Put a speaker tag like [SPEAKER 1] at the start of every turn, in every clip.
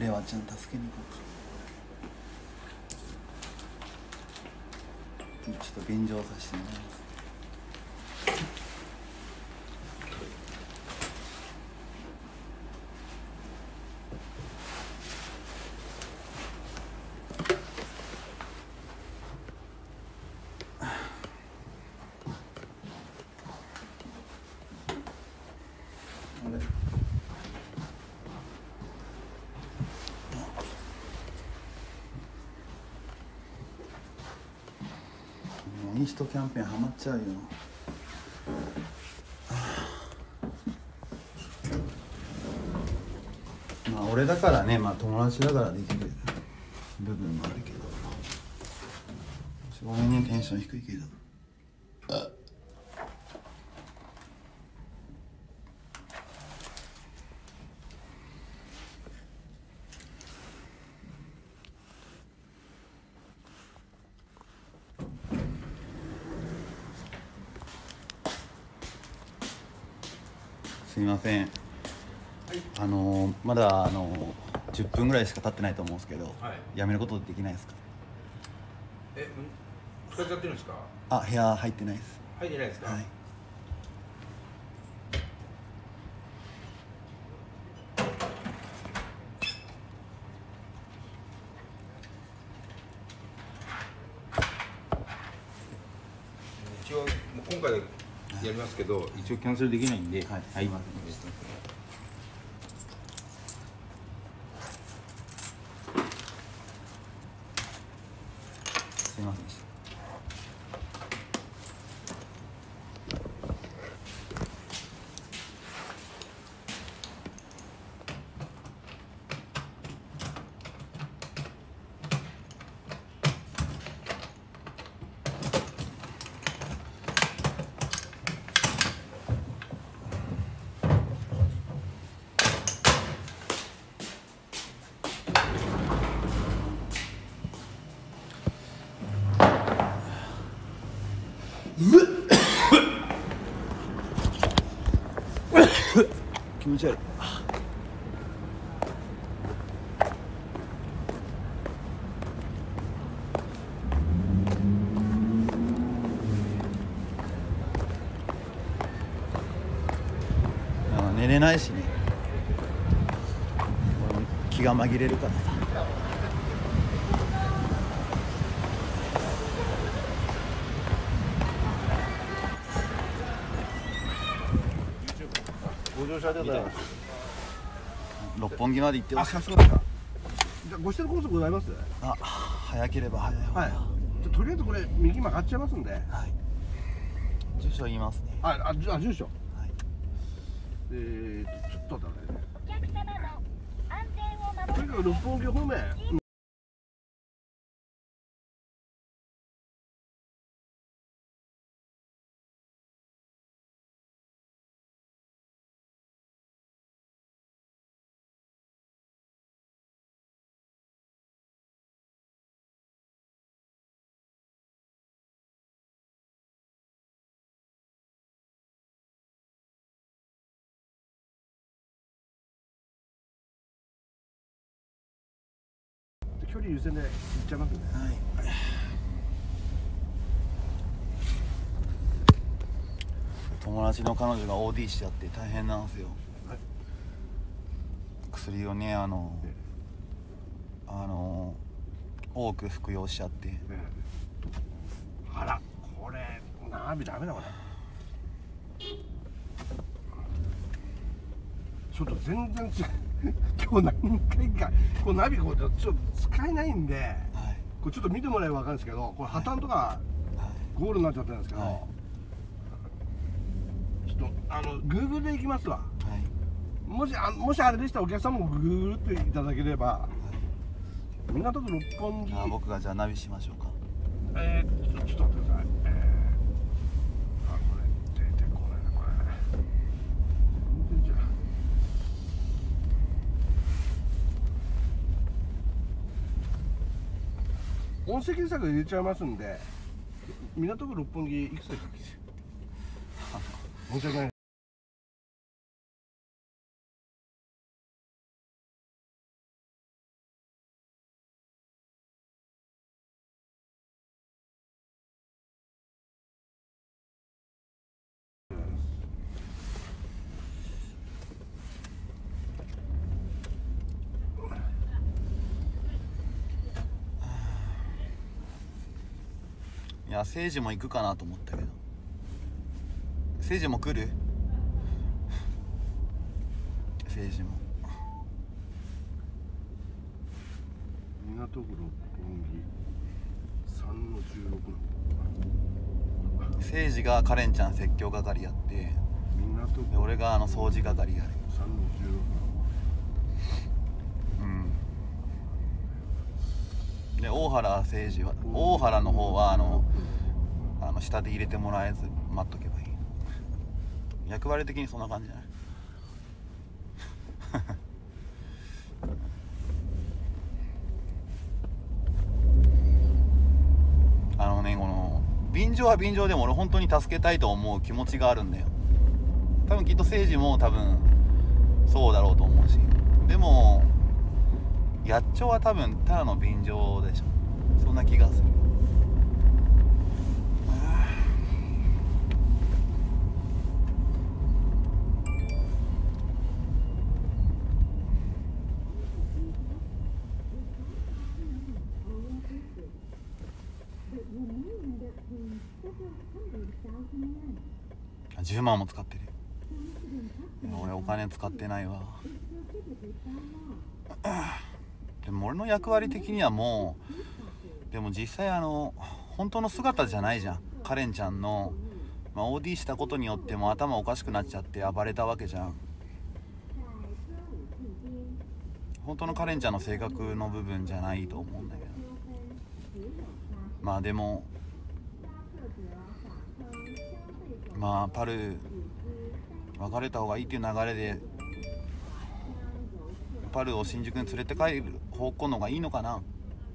[SPEAKER 1] レワちゃん助けに行こうか。ちょっと便乗させてもらいます。インストキャンペーンハマっちゃうよ。まあ俺だからね、まあ友達だからできる部分もあるけど、ごめんね、テンション低いけど。すみません、はい、まだ10分ぐらいしか経ってないと思うんですけど、はい、やめることできないですか？
[SPEAKER 2] 使っちゃってるんですか？
[SPEAKER 1] あ、部屋入ってないです。
[SPEAKER 2] 入ってないですか？はい。一応もう今回やりますけど、一応キャンセルできないんで、はい、はい、すいません。
[SPEAKER 1] すいませんでした。気持ち悪い。寝れないしね、気が紛れるからさ。
[SPEAKER 2] ご乗車でございます。
[SPEAKER 1] 六本木まで行ってほしい。
[SPEAKER 2] あ、そうですか。じゃあご指定コースございます？
[SPEAKER 1] あ、早ければ早い方が。はい。
[SPEAKER 2] じゃとりあえずこれ右曲がっちゃいますんで。はい。
[SPEAKER 1] 住所言いますね。
[SPEAKER 2] 住所。はい。ちょっと待ってね。とにかく六本木方面。距離優先で行っちゃいますね。はい。
[SPEAKER 1] 友達の彼女が OD しちゃって大変なんですよ。はい、薬をね、多く服用しちゃって。
[SPEAKER 2] あら、これナビダメだこれ。ちょっと全然違う。今日何回かこうナビこうちょっと使えないんで、はい、これちょっと見てもらえば分かるんですけど、これ破綻とかゴールになっちゃってるんですけど、はい、ちょっとGoogle で行きますわ。はい、もしあれでしたらお客さんもグーっていただければ、はい、港区六本木。
[SPEAKER 1] 僕がじゃあナビしましょうか。
[SPEAKER 2] ちょっと待ってください。これ出てこないなこれ。全然じゃ音声検索入れちゃいますんで、港区六本木いくつでしたっけ？申し訳ない。
[SPEAKER 1] いや誠治も行くかなと思ったけど。誠治も来る？誠治も
[SPEAKER 2] 港区六本木3の16の
[SPEAKER 1] 誠治がカレンちゃん説教係やって、で俺が掃除係やる。
[SPEAKER 2] 3の
[SPEAKER 1] 16で大原誠治は、大原の方は下で入れてもらえず待っとけばいい。役割的にそんな感じじゃない？この便乗は便乗でも俺本当に助けたいと思う気持ちがあるんだよ。多分きっと誠治も多分そうだろうと思うし、でもやっちょは多分ただの便乗でしょ。そんな気がする。10万も使ってる。俺お金使ってないわ。でも俺の役割的にはもう、でも実際本当の姿じゃないじゃん。カレンちゃんの、OD したことによっても頭おかしくなっちゃって暴れたわけじゃん。本当のカレンちゃんの性格の部分じゃないと思うんだけど、でもパル別れた方がいいっていう流れでパルを新宿に連れて帰る方向の方がいいのかな。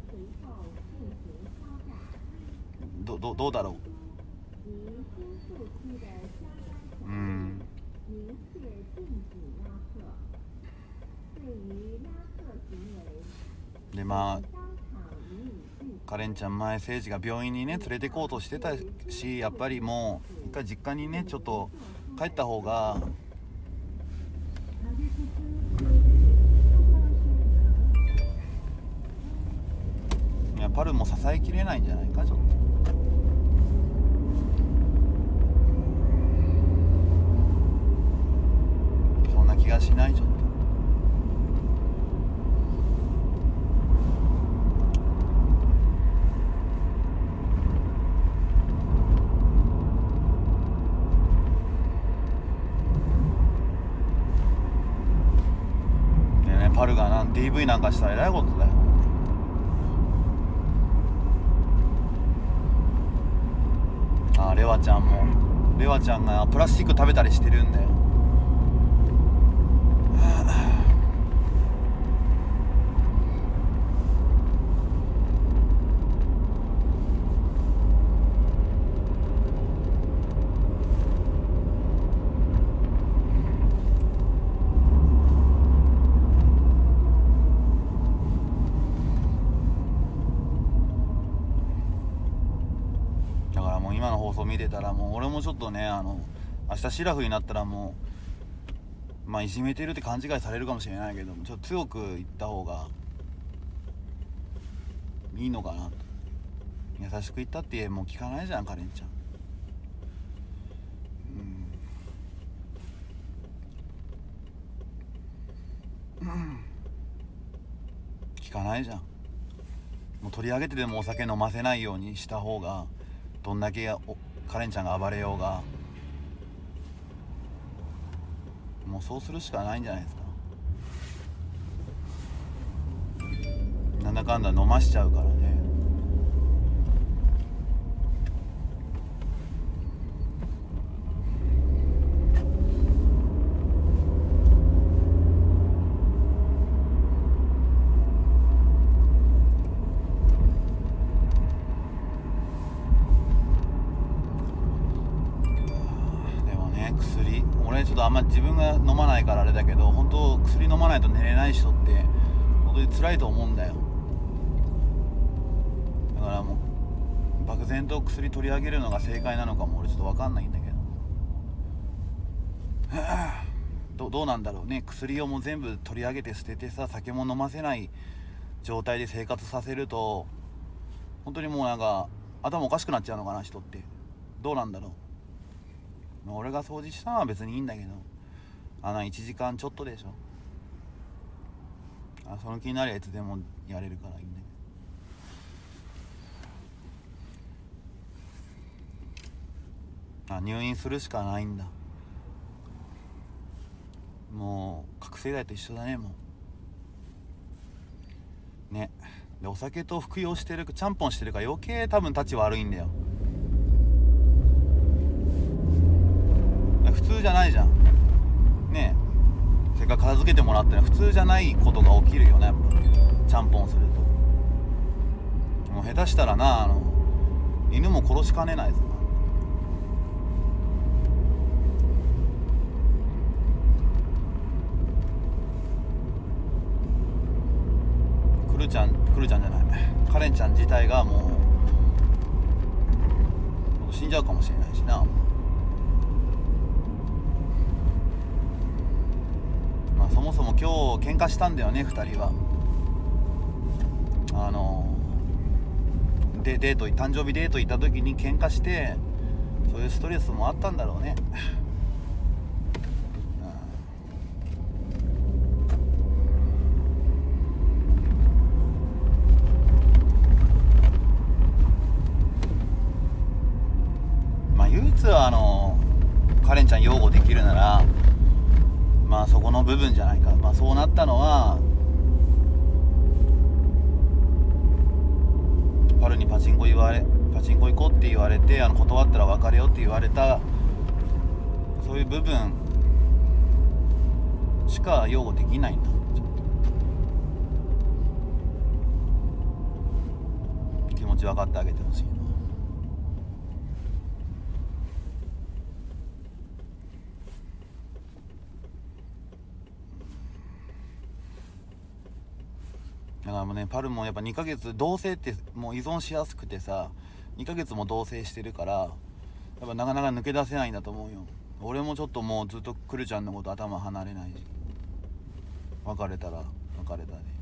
[SPEAKER 1] どうだろう。でカレンちゃん前誠治が病院にね連れて行こうとしてたし、やっぱりもう一回実家にねちょっと帰った方がパルも支えきれないんじゃないか。ちょっとそんな気がしない。ちょっとパルがDV なんかしたらえらいことだよ。レワちゃんがプラスチック食べたりしてるんだよ。今の放送見てたらもう俺もちょっとね明日シラフになったらもういじめてるって勘違いされるかもしれないけども、ちょっと強く言った方がいいのかなと。優しく言ったってもう聞かないじゃんカレンちゃん。聞かないじゃん。もう取り上げてでもお酒飲ませないようにした方が、どんだけカレンちゃんが暴れようがもうそうするしかないんじゃないですか。なんだかんだ飲ましちゃうからね。俺ちょっとあんま自分が飲まないからあれだけど、本当薬飲まないと寝れない人って本当に辛いと思うんだよ。だからもう漠然と薬取り上げるのが正解なのかも俺ちょっと分かんないんだけど、どうなんだろうね。薬をもう全部取り上げて捨ててさ、酒も飲ませない状態で生活させると本当にもうなんか頭おかしくなっちゃうのかな、人って。どうなんだろう。俺が掃除したのは別にいいんだけど、1時間ちょっとでしょ。その気になるやつでもやれるからいいんだけど。入院するしかないんだ。もう覚醒剤と一緒だね、もうね。でお酒と服用してる、ちゃんぽんしてるから余計多分立ち悪いんだよ。普通じゃないじゃんね。えせっかく片付けてもらったら普通じゃないことが起きるよね、やっぱちゃんぽんすると。もう下手したらな、犬も殺しかねないぞ。くるちゃんじゃない、カレンちゃん自体がもう死んじゃうかもしれないしな。そもそも今日喧嘩したんだよね、2人は。で誕生日デート行った時に喧嘩して、そういうストレスもあったんだろうね。唯一はカレンちゃん擁護できるならそこの部分じゃないか。そうなったのはパルにパチンコ行こうって言われて、断ったら別れよって言われた、そういう部分しか擁護できないんだ。気持ち分かってあげてほしいな。だからもうね、パルもやっぱ2ヶ月同棲ってもう依存しやすくてさ、2ヶ月も同棲してるから、やっぱなかなか抜け出せないんだと思うよ。俺もちょっともうずっとくるちゃんのこと頭離れないし、別れたら別れたで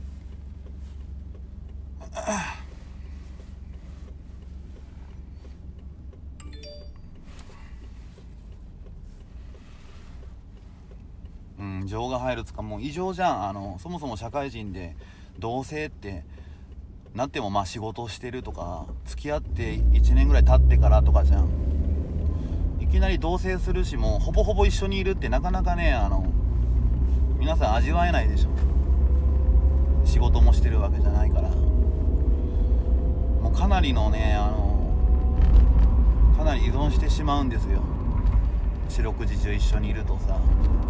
[SPEAKER 1] 情が入るつかもう異常じゃん。そもそも社会人で同棲ってなっても仕事をしてるとか、付き合って1年ぐらい経ってからとかじゃん。いきなり同棲するし、もうほぼほぼ一緒にいるってなかなかね、皆さん味わえないでしょ。仕事もしてるわけじゃないから。もうかなりのね、かなり依存してしまうんですよ、四六時中一緒にいるとさ。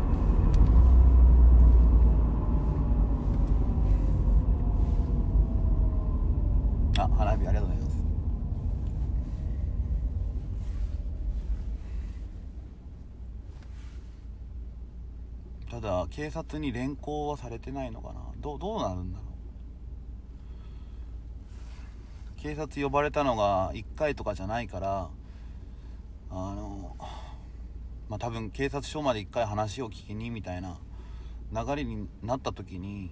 [SPEAKER 1] 花火ありがとうございます。ただ警察に連行はされてないのかな。どうなるんだろう。警察呼ばれたのが1回とかじゃないから、多分警察署まで1回話を聞きにみたいな流れになった時に、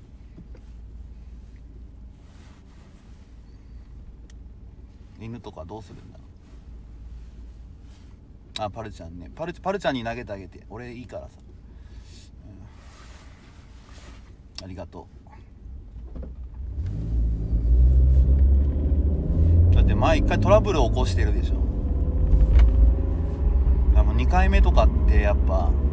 [SPEAKER 1] 犬とかどうするんだろう。パルちゃんね、パルちゃんに投げてあげて、俺いいからさ、ありがとう。だって前1回トラブルを起こしてるでしょ。2回目とかってやっぱ